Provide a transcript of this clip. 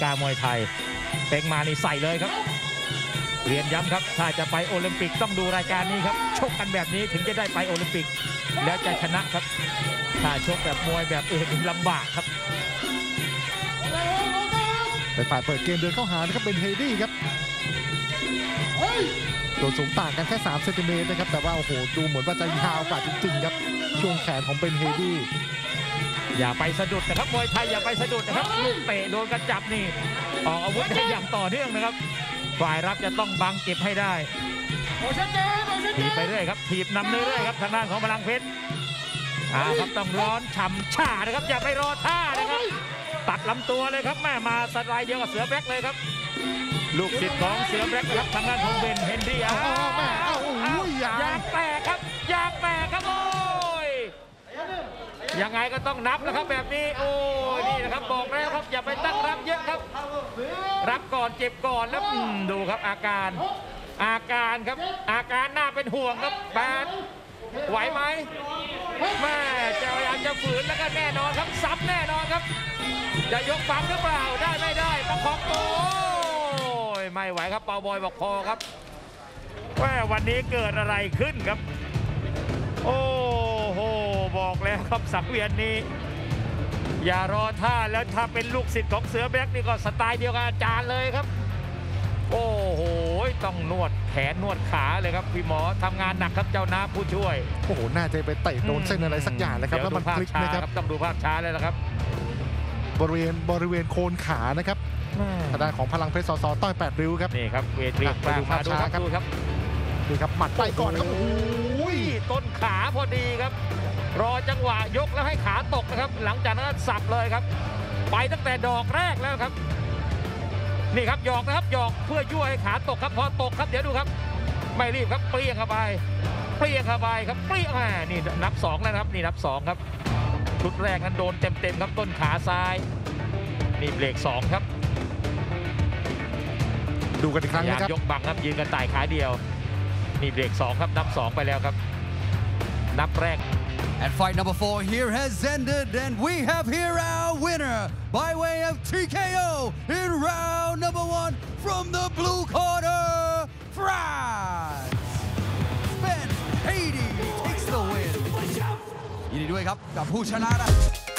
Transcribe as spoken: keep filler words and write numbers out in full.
ามวยไทยเต็งมานี่ใส่เลยครับเรียนย้ำครับถ้าจะไปโอลิมปิกต้องดูรายการนี้ครับชกกันแบบนี้ถึงจะได้ไปโอลิมปิกแล้วจะชนะครับถ้าชกแบบมวยแบบอื่นลำบากครับแต่ฝ่ายเปิดเกมเดินเข้าหานะครับเป็นเฮดี้ครับตัวสูงต่างกันแค่สามเซนติเมตรนะครับแต่ว่าโอ้โหดูเหมือนว่าจะยาวกว่าจริงๆครับช่วงแขนของเป็นเฮดี้อย่าไปสะดุดนะครับมวยไทยอย่าไปสะดุดนะครับลูกเตะโดนกระจับนี่ออกอาวุธได้อย่างต่อเนื่องนะครับฝ่ายรับจะต้องบังเก็บให้ได้ถีบไปเรื่อยครับถีบนำเรื่อยๆครับทางด้านของพลังเพชรอ่าครับต้องร้อนฉ่ำชานะครับอย่าไปรอท่านะครับตัดลำตัวเลยครับแม่มาสไลด์เดียวกับเสือแบล็กเลยครับลูกศิษย์ของเสือแบล็กครับทางด้านของเบนเฮนรี่อ้าวแม่อ้าวอยางแตกครับยางแตกครับโอ้ยยังไงก็ต้องนับนะครับแบบนี้โอ้ยนี่นะครับบอกแล้วครับอย่าไปตั้งรับเยอะครับรับก่อนเจ็บก่อนแล้วดูครับอาการอาการครับอาการน่าเป็นห่วงครับแบนไหวไหมแม่จะพยายามจะฝืนแล้วก็แน่นอนครับซ้ำแน่นอนครับจะยกฟังหรือเปล่าได้ไม่ได้ประคองตัวไม่ไหวครับเปาบอยบอกพอครับว่าวันนี้เกิดอะไรขึ้นครับโอ้โหบอกแล้วครับสังเวียนนี้อย่ารอท่าแล้วถ้าเป็นลูกศิษย์ของเสือแบล็กนี่ก็สไตล์เดียวกับอาจารย์เลยครับโอ้โหต้องนวดแขนนวดขาเลยครับพี่หมอทำงานหนักครับเจ้าน้าผู้ช่วยโอ้โหน่าจะไปเตะโดนเส้นอะไรสักอย่างนะครับแล้วมันคลิกนะครับต้องดูภาพช้าเลยนะครับบริเวณบริเวณโคนขานะครับทางด้านของพลังเพชรสสต้อยแปดริ้วครับนี่ครับเวทีกลางมาดูครับดูครับนี่ครับหมัดไปก่อนครับโอ้ยต้นขาพอดีครับรอจังหวะยกแล้วให้ขาตกนะครับหลังจากนั้นสับเลยครับไปตั้งแต่ดอกแรกแล้วครับนี่ครับหยอกนะครับหยอกเพื่อยั่วให้ขาตกครับพอตกครับเดี๋ยวดูครับไม่รีบครับเปรี้ยงเข้าไปเปรี้ยงเข้าไปครับเปรี้ยงอ่านี่นับสองแล้วครับนี่นับสองครับชุดแรกนั้นโดนเต็มๆครับต้นขาซ้ายนี่เบรกสองครับดูกันอีกครั้งนะครับยกบังครับยืนกันต่ายขาเดียวนี่เบรกสองครับนับสองไปแล้วครับนับแรก And fight number four here has ended, and we have here our winner by way of T K O in round number one from the blue corner, France. Ben Haney takes the win. ยินดีด้วยครับกับผู้ชนะนะ